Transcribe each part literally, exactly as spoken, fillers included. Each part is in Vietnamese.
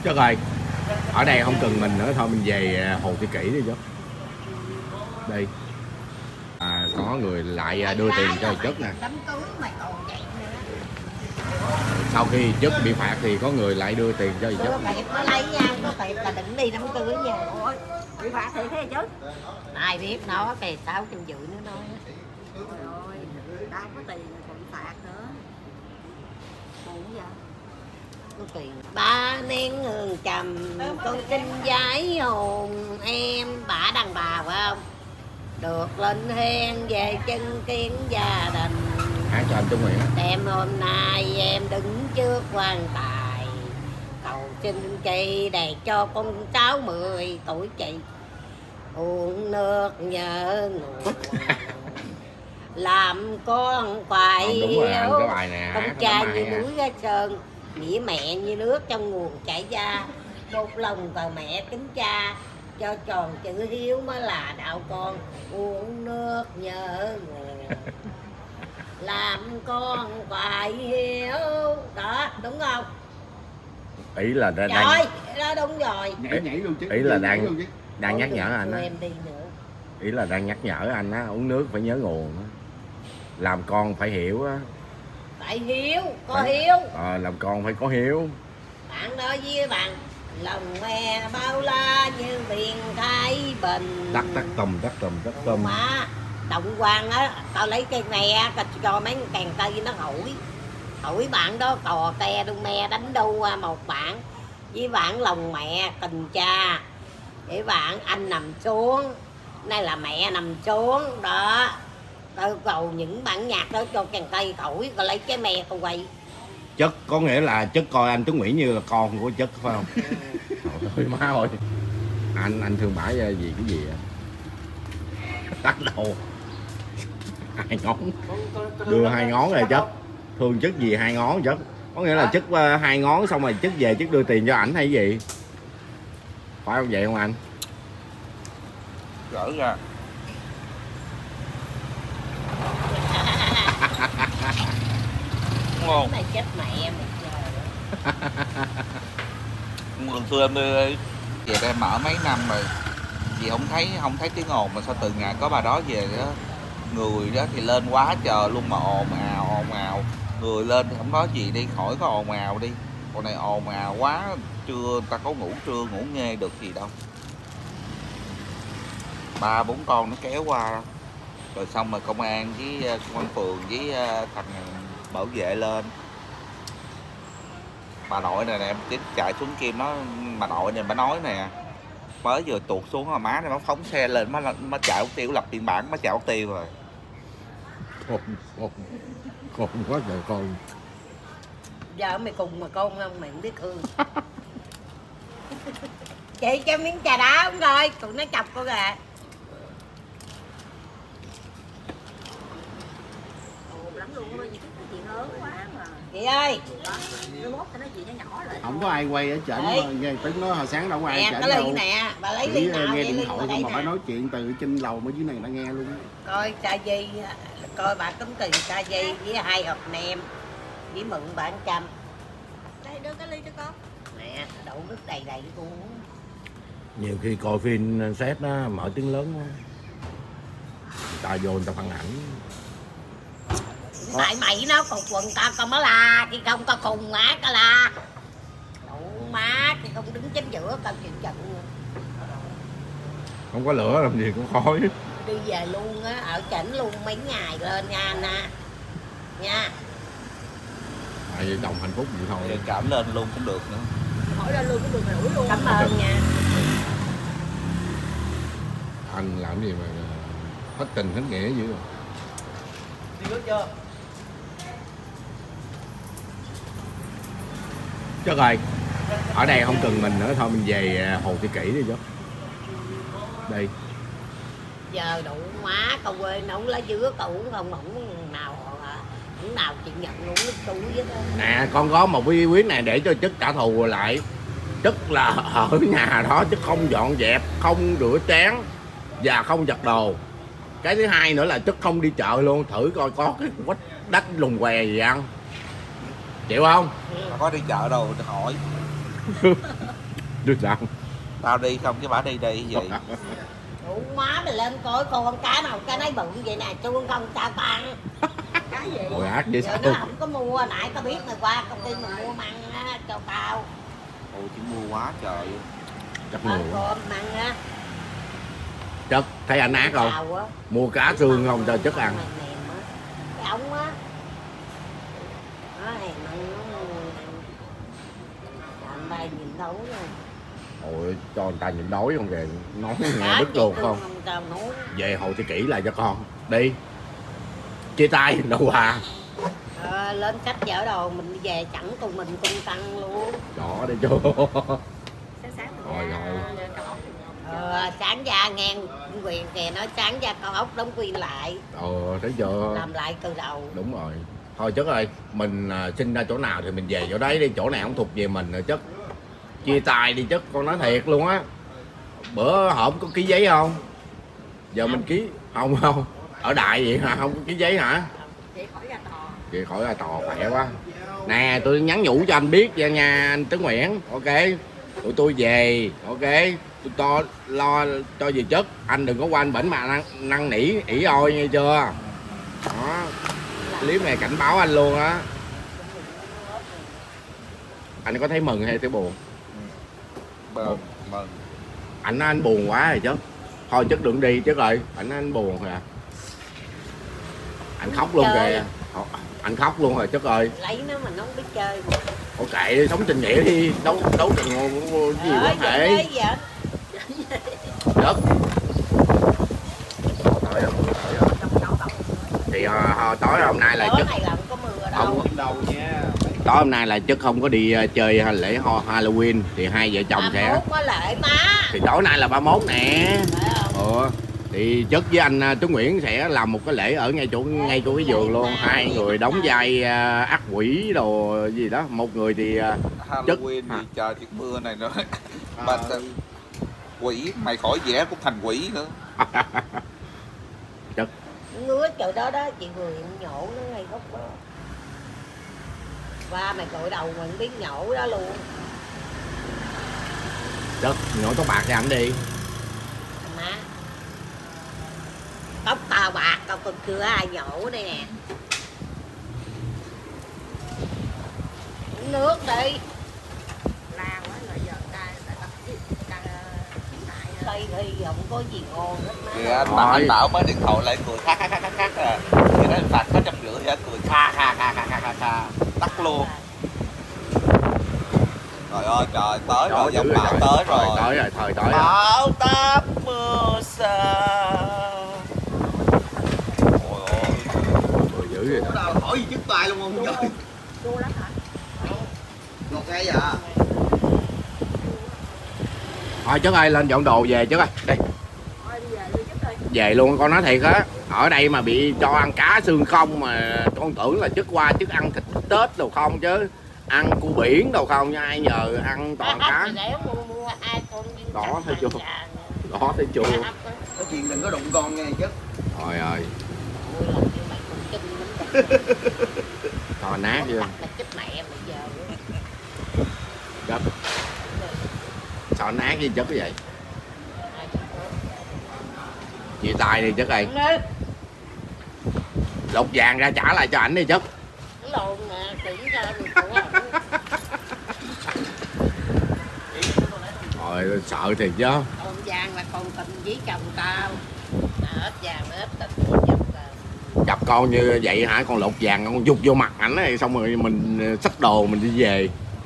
Chất ơi, ở đây không cần mình nữa, thôi mình về Hồ Thị Kỷ đi chứ. Đi. À, có người lại đưa tiền cho Chất nè. Sau khi Chất bị phạt thì có người lại đưa tiền cho Chất. Nó lấy nha, có phải là đừng đi đám cưới nha. Ôi, bị phạt thì thế chứ. Ai biết nó kìa, tao trăm dự nữa nói. Rồi, tao có tiền còn phạt nữa. Buồn vậy. Có tiền. Ba nén hương trầm, con kinh giái hồn em, bả đàn bà phải không? Được lên hen về chân kiến gia đình. Hát cho anh Tuấn Nguyễn. Đêm hôm nay em đứng trước quan tài, cầu xin chị để cho con cháu mười tuổi chị uống nước nhớ nguồn. Làm con phải hiếu cái bài này, con trai như núi Ga Sơn, nghĩa mẹ như nước trong nguồn chảy ra, một lòng vào mẹ kính cha, cho tròn chữ hiếu mới là đạo con, uống nước nhớ nguồn. Làm con phải hiếu. Đó, đúng không? Ý là đang... Trời, đó đúng rồi. Nhảy nhảy luôn chứ. Ý là đang đang nhắc nhở anh á. Em đi nữa. Ý là đang nhắc nhở anh á, uống nước phải nhớ nguồn á. Làm con phải hiểu á. Phải hiếu, có phải... hiếu. Ờ, làm con phải có hiếu. Bạn nói với bạn, lòng mẹ bao la như biển Thái Bình. Tắt tắt tùm tắt tùm tắt tùm. Mà động quan á, tao lấy cây này á, cho mấy càng cây nó hỏi. Hỏi bạn đó cò te đu me đánh đu một bạn. Với bạn lòng mẹ tình cha. Với bạn anh nằm xuống. Nay là mẹ nằm xuống. Đó. Tao cầu những bản nhạc đó cho càng cây khỏi. Rồi lấy cái me tao quay. Chất có nghĩa là Chất coi anh Tuấn Nguyễn như là con của Chất phải không? Thôi má ơi. Anh anh thương bả gì cái gì vậy? Tắt đầu. Hai ngón. Đưa hai ngón rồi Chất. Thương Chất gì hai ngón Chất? Có nghĩa là Chất uh, hai ngón xong rồi Chất về Chất đưa tiền cho ảnh hay gì? Phải không vậy không anh? Gỡ ra. Đúng không? Này chết mẹ mày trời. Mượn xưa em đi về đây mở mấy năm rồi, vì không thấy không thấy tiếng ồn, mà sao từ ngày có bà đó về đó, người đó thì lên quá trời luôn mà ồn ào ồn ào, người lên thì không nói gì đi, khỏi có ồn ào đi, còn này ồn ào quá, trưa ta có ngủ trưa ngủ nghe được gì đâu. Ba bốn con nó kéo qua rồi xong rồi công an với công an phường với thằng bảo vệ lên. Bà nội này nè, em tiếp chạy xuống kia nó, bà nội này bà nói nè, mới vừa tuột xuống mà má này nó phóng xe lên, má má chạy ốc tiêu, lập biên bản má chạy ốc tiêu rồi. Khôn khôn khôn quá trời con. Giờ mày cùng mà con không, mày không biết thương. Chị cho miếng trà đá không rồi, tụi nó chọc cô kìa. Lắm luôn á, chị hớn quá mà. Chị ơi. Không có ai quay ở trển, nghe tính nói hồi sáng đâu có ai nè, trển cái ly đâu. nè, bà lấy ly nào nghe điện điện thoại không mà phải nói chuyện từ trên lầu ở dưới này người ta nghe luôn. Coi cha Di, coi bà cấm tiền cha Di với hai hộp nem với mượn bạn trăm. Đây đưa cái ly cho con. Nè, đổ nước đầy đầy của uống. Nhiều khi coi phim xét nó mở tiếng lớn quá, người ta vô người ta phản ảnh. Tại mày nó còn quần tao con mới la, thì không có cùng má cả la. Đủ má thì không đứng chính giữa tao chịu trận. Không có lửa làm gì cũng khói. Đi về luôn á, ở chảnh luôn mấy ngày lên nha anh á. Nha. Hai vợ chồng hạnh phúc vậy thôi. Cảm lên luôn cũng được nữa. Hỏi lên luôn cũng được rủi luôn. Cảm ơn nha. Anh làm gì mà hết tình hết nghĩa dữ rồi. Đi nước chưa? Chất ơi, ở đây không cần mình nữa, thôi mình về Hồ Thị Kỷ đi chứ. Đi. Giờ đủ má cầu quê nấu lá dứa cậu uống không ổng nào ổng nào chị nhận uống nước túi với đó. Nè, con có một bí quyết này để cho Chất trả thù lại. Chất là ở nhà đó Chất không dọn dẹp, không rửa chén và không giặt đồ. Cái thứ hai nữa là Chất không đi chợ luôn, thử coi có cái quách đất lùng què gì ăn. Chịu không? Có đi chợ đâu hỏi. Được sao? Tao đi không chứ bả đi đi vậy. Ủa má mày lên coi con cá nào cá nấy bự vậy nè, chuông không tao ăn. Cái gì? Hồi ác vậy Giờ sao? nó không có mua, nãy tao biết mày qua công ty mình mua măng á, cho tao. Ôi chứ mua quá trời. Chắc Ăn mua. cơm măng á. Chất, thấy anh ác không? Mua cá xương không cho chất ăn. Cái ống á. Đó này măng nó làm bài nhìn thấu rồi. Ôi, cho người ta nhịn đói không kìa. Nói nghe đứt ruột không? Về hồi thì kỹ lại cho con. Đi. Chia tay, đâu hòa. À, lên khách chở đồ mình về chẳng cùng mình cùng tăng luôn. Đó đi chưa? Sáng sáng Rồi rồi. Ờ, sáng ra ngang quyền kìa, nói sáng ra cao ốc đóng quyền lại. Ờ, thấy chưa? Làm lại từ đầu. Đúng rồi. Thôi Chất ơi, mình à, sinh ra chỗ nào thì mình về chỗ đấy đi, chỗ nào không thuộc về mình rồi Chất. Chia tay đi Chất, con nói thiệt luôn á. Bữa hổm có ký giấy không? Giờ không. Mình ký không không? Ở đại vậy hả? Không có ký giấy hả? Chị khỏi ra tò. Chị khỏi ra tò khỏe quá. Nè, tôi nhắn nhủ cho anh biết nha anh Tấn Nguyễn, ok? Tụi tôi về, ok? Tôi to lo cho về Chất, anh đừng có qua anh bển mà năn, năn nỉ ỉ ôi nghe chưa? Đó. Clip này cảnh báo anh luôn á. Anh có thấy mừng hay thấy buồn? Mừng, mừng. Anh nói anh buồn quá rồi chứ. Thôi Chất đừng đi Chất ơi, anh nói anh buồn rồi. Anh khóc luôn kìa. Anh khóc luôn rồi Chất ơi. Lấy nó mà nó không biết chơi. Ủa kệ sống tình nghĩa đi, đấu đấu tình gì quan hệ. Đất. Tối rồi, thì uh, tối hôm nay là Chất không đâu nha. Tối hôm nay là Chất không có đi uh, chơi lễ Halloween thì hai vợ chồng sẽ có lễ má. Thì tối nay là ba mốt nè. Ờ thì Chất với anh uh, Tuấn Nguyễn sẽ làm một cái lễ ở ngay chỗ ngay chỗ cái vườn luôn, hai người đóng vai uh, ác quỷ đồ gì đó, một người thì uh, Halloween thì trời tiết mưa này nữa. Mà quỷ mày khỏi vẽ cũng thành quỷ nữa. Chất ngứa trời đó đó chị vừa nhổ nó ngay gốc đó. Qua mày cội đầu mình biết nhổ đó luôn. Chất nhổ tóc bạc cho anh đi. Má tóc tao bạc tao còn chưa ai nhổ đây nè. Uống nước đi. La quá rồi giờ cay tại tập cây thì không có gì ngon hết má. Thì anh, anh Bảo mới điện thoại lại cười khá khá khá khá khá. Thì nó phạt có trăm rưỡi hả, cười kha kha kha kha kha kha tắt luôn. Trời ơi trời tới trời rồi, giọng Bảo tới rồi. Tới rồi, thời tới rồi. Bão táp mưa xa. Ôi ơi. Trời dữ vậy đó. Hỏi gì trước tay luôn không trời. Chua lắm hả? Ngọt ngay dạ. Thôi Chất ơi lên dọn đồ về Chất ơi. Đi. Về luôn con nói thiệt á. Ở đây mà bị cho ăn cá xương không mà con tưởng là Chất qua Chất ăn thịt Tết đồ không chứ. Ăn cua biển đâu không nha, ai nhờ ăn toàn cá. Đó thấy chưa? Đó thấy chưa? Có chuyện đừng có đụng con nghe chứ. Trời ơi. Thôi nát chưa? Chất. Sao nát với Chất cái vậy? Chia tay đi Chất ơi. Lột vàng ra trả lại cho ảnh đi Chất. Lộn nè, chuyển ra mình Rồi sợ thiệt chứ. con vàng là con tình với chồng tao. Hết vàng hết tình của chồng tao. Chập con như vậy hả? Con lột vàng con dục vô mặt ảnh ấy, xong rồi mình xách đồ mình đi về.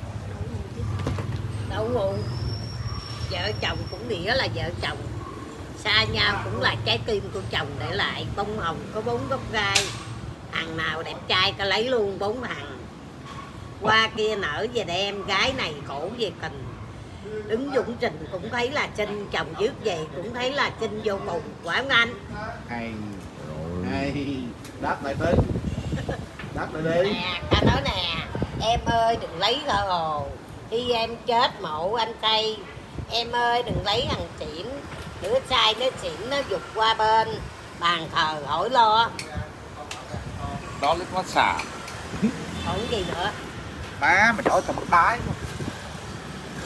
Đâu ngu. Vợ chồng cũng nghĩa là vợ chồng. Xa nhau cũng là trái tim của chồng để lại. Bông hồng có bốn gốc gai. Thằng nào đẹp trai ta lấy luôn bốn thằng. Qua kia nở về đây em gái này khổ về tình. Đứng Dũng Trình cũng thấy là Trinh, chồng dứt về cũng thấy là Trinh vô cùng. Quả không anh? Hay hay đáp lại đi. Đáp lại đi. Nè, ta nói nè, em ơi đừng lấy thơ hồ. Khi em chết mộ anh Tây. Em ơi đừng lấy thằng xỉn. Đứa trai nó xỉn nó dục qua bên bàn thờ hỏi lo. Đó lít quá xà. Còn gì nữa? Má mày trời tao mất đái luôn.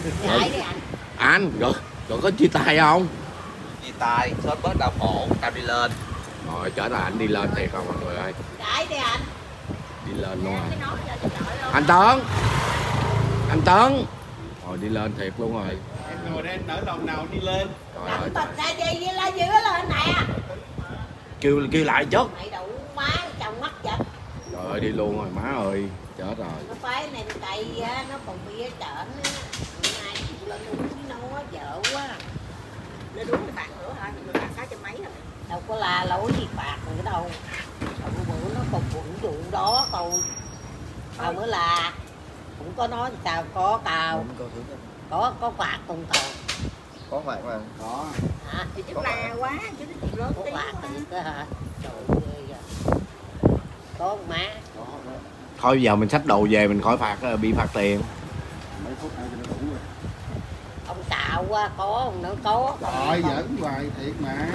Ngại đi anh. Anh rồi rồi có chia tay không? Chia tay sớt bớt đau khổ tao đi lên. Rồi chở là anh đi lên thiệt không mọi người ơi. Ngại đi anh. Đi lên luôn rồi. Cái nói giờ chị nội luôn. Anh Tấn, anh Tấn, rồi đi lên thiệt luôn rồi. Em ngồi đây em nở lòng nào đi lên. Trời Đặng ơi, tịch ra gì vậy là giữa lên nè. kêu kêu lại chết. Mày đủ má chồng mắt vậy. Trời ơi đi luôn rồi má ơi, chết rồi. Nó phái này cày á, nó còn bị ở trển á. Nay chịu lên đúng với nó vợ quá. Lên đúng thì phạt nữa hả? Người phạt sáu trăm mấy rồi. Đâu có la lối gì phạt nữa đâu. Đâu bữa nó còn vụ vụ đó thôi. Tao mới là cũng có nói sao có tao có có phạt không tao Có phạt mà. Có. hả thì chứ la quá chứ nó chuyện lớn có phạt thì cơ hả trời ơi có không má Thôi giờ mình xách đồ về mình khỏi phạt bị phạt tiền. Mấy phút nữa cho nó đủ rồi. ông xạo quá có ông nữa có Rồi giỡn hoài thiệt mà.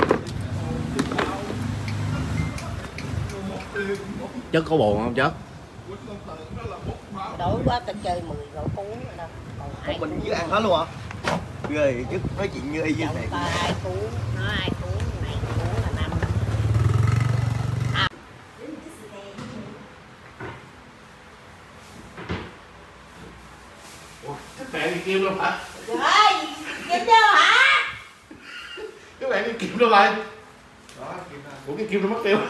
Chất có buồn không Chất? đổi quá tao chơi mười rồi cuốn rồi đâu còn hai mình cuốn với ăn hết luôn hả? Ghê chứ nói chuyện như y như chồng thiệt. ta hai cuốn nó hai cuốn này cuốn là năm à. Các bạn đi kêu đâu hả? Trời ơi kiếm chưa hả Các bạn đi kêu đâu rồi? Ủa cái kim nó mất tiêu.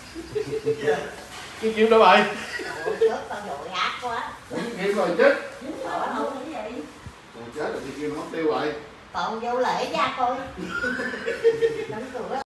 Cái kim đâu rồi? ủa trước tao dội ác quá Ủa cái kim rồi chết. Trời không cái gì Còn chết rồi cái kim nó mất tiêu rồi. còn vô lễ ra coi đóng cửa